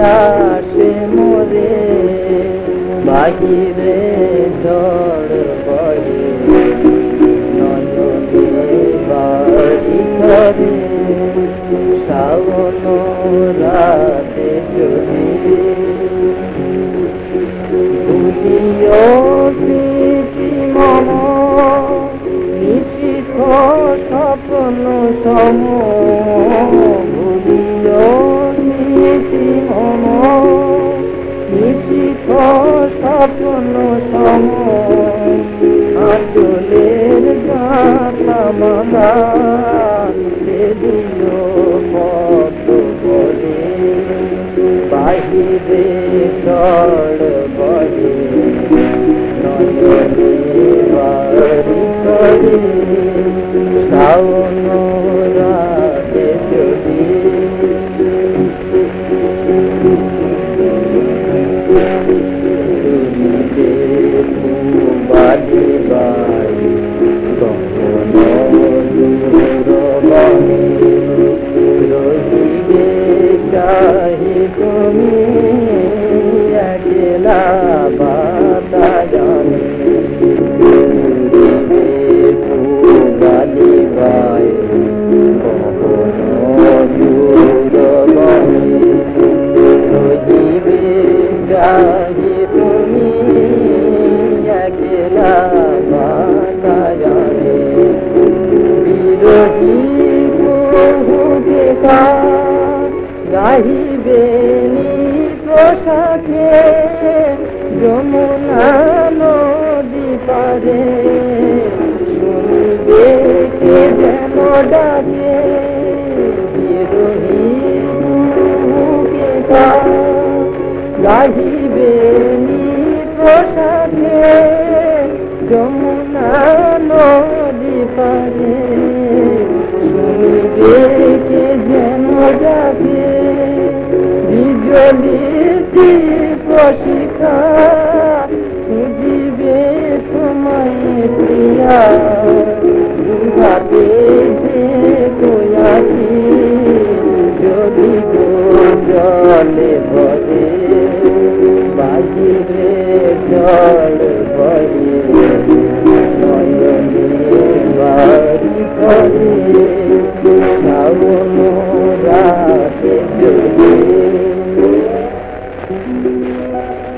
আসে মোরে বাহিরে ঝড় বহে নয়নে বাড়ি করে শ্রাবণ রাতে যদি ভুলিও প্রীতি মম নিশিখ স্বপ্ন সম ভুলিও নীতি মম নিশিখ স্বপ্ন সম আচলের গাথা মালা দিও পথ বলে বাহিরে ঝড় বলে নয়নে বাড়ি করে শ্রাবণ রাতে যদি বাড়ি বাড়ি গহন দূরবাণী রহিবে চাহি তুমি একলা বাতায়নে গালি গায় গহন দূরবাণী রহিবে চাহি তুমি একলা বাতায়নে বিরোহী বহু দেখা গাহিবে প্রসাদে যমুনা নদী পারে শুনিবে কে যেন ডাকে বিরোহী দেখা গাহিবে প্রসাদে যমুনা নদী পারে শুনিবে কে যেন ডাকে বিজলিতি প্রশিক্ষা খুঁজিবে তোমায় প্রিয়া দুঘাতে যে তোয়াছি যদি গো জলে ভরে বাহিরে জল ভরে নয়নে বাড়ি করে শ্রাবণ রাতে যদি